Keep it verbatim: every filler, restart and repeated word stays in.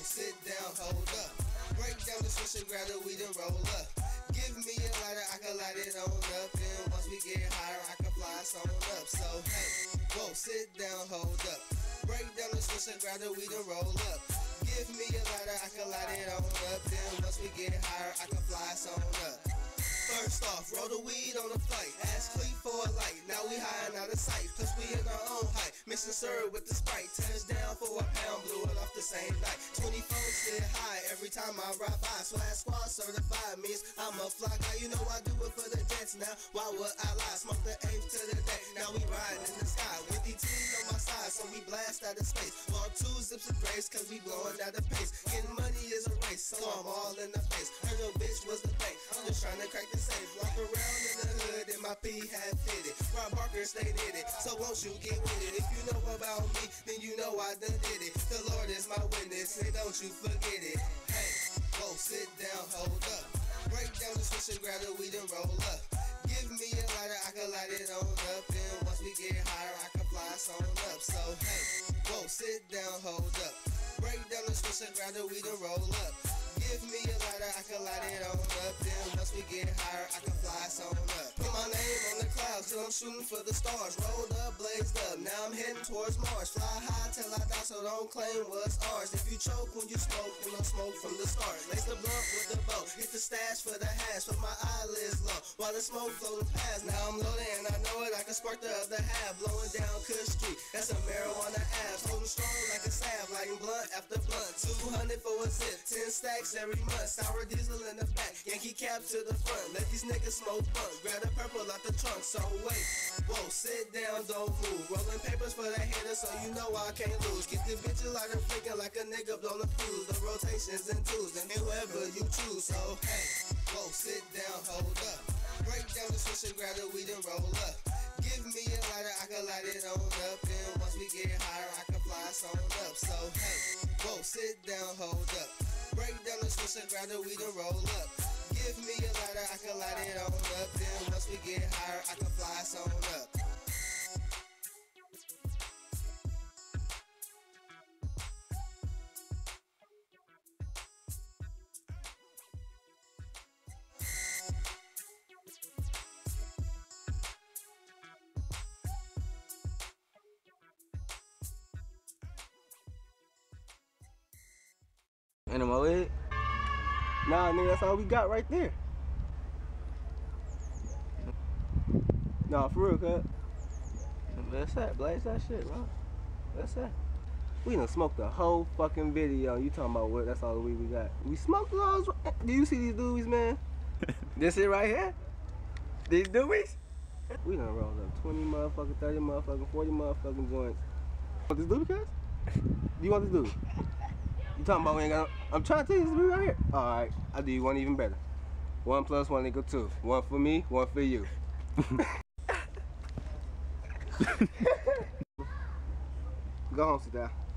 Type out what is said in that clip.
sit down, hold up. Break down the switch and grab the weed and roll up. Give me a lighter, I can light it on up. And once we get higher, I can fly us on up. So hey, whoa, sit down, hold up. Break down the switch and grab the weed and roll up. Give me a lighter, I can light it on up. Then once we get higher, I can fly us on up. First off, roll the weed on the flight. Ask Clee for a light. Now we high and out of sight. Plus we in our own height. Mixing syrup with the Sprite. Touchdown for a pound. Blew it off the same night. twenty-four sit high every time I ride by. Swag squad certified means I'm a fly guy. You know I do it for the dance now. Why would I lie? Smoke the eighth to the day. Now we riding in the sky. With D T on my side, so we blast out of space. Bought two zips of grace, cause we blowing out of pace. Getting money is a race, so I'm all in the face. Heard your bitch was the bank. I'm just trying to crack the safe. Walk around in the hood and my P had fitted. Rob Barker stayed in it, so won't you get with it? If you know about me, then you know I done did it. The Lord is my witness, and don't you forget it. Hey, whoa, sit down, hold up. Break down the switch and grab the weed and roll up. Give me a lighter, I can light it on up. And once we get higher, I can fly us on up. So hey, whoa, sit down, hold up. Break down the switch and grab the weed and roll up. Give me a lighter, I can light it on up. Then once we get higher, I can fly us on up. Put my name on the clouds till I'm shooting for the stars. Rolled up, blazed up, now I'm heading towards Mars. Fly high till I die, so don't claim what's ours. If you choke when you smoke, then I'll smoke from the start. Lace the blunt with the bow, hit the stash for the hash. Put my eyelids low, while the smoke floating past. Now I'm loaded and I know it, I can spark the other half. Blowing down Kush Street, that's a marijuana abs. Holding strong like a salve, lighting blunt after blunt. two hundred for a zip, ten stacks every month. Sour diesel in the back, Yankee cap to the front. Let these niggas smoke blunt, grab the purple out the trunk. So wait, whoa, sit down, don't move. Rolling papers for the haters, so you know I can't lose. Get the bitches like a flicking like a nigga blow the fuse. The rotations and twos, and whoever you choose. So hey, whoa, sit down, hold up. Break down the switch and grab the weed and roll up. Give me a lighter, I can light it on up. Then once we get higher, I can fly us on up. So hey, whoa, sit down, hold up. Break down the switch and grab the weed and roll up. Give me a lighter, I can light it on up. Then once we get higher, I can fly us on up. And in my leg? Nah, nigga, that's all we got right there. Nah, for real, cut. That's that, blaze that shit, bro. That's that. We done smoked the whole fucking video. You talking about what? That's all the weed we got. We smoked those. Do you see these doobies, man? This it right here? These doobies? We done rolled up twenty motherfucking, thirty motherfucking, forty motherfucking joints. Want this doobie, cuz? Do you want this doobie? You talking about we ain't got no, I'm trying to tell you this right here. Alright, I'll do you one even better. One plus one equal two. One for me, one for you. Go home, sit down.